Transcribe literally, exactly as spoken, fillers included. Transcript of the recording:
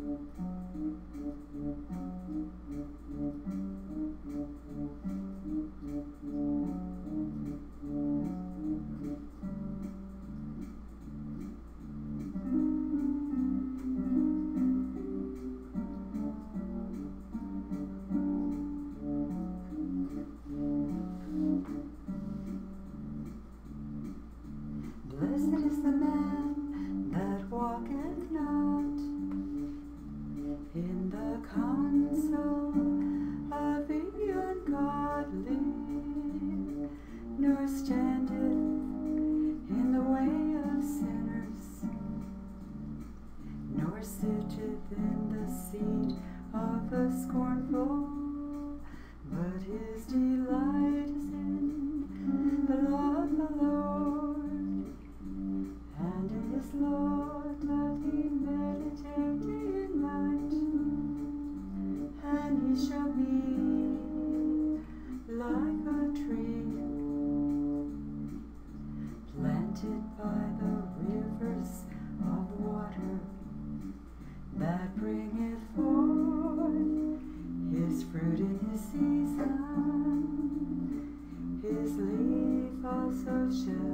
Blessed is the man that walketh not in the counsel of the ungodly, nor standeth in the way of sinners, nor sitteth in the seat of the scornful, but his delight is in the law of the Lord, and in his law doth he meditate day and night, and he shall be like a tree planted by the rivers of water, that bringeth forth his fruit in his season. His leaf also shall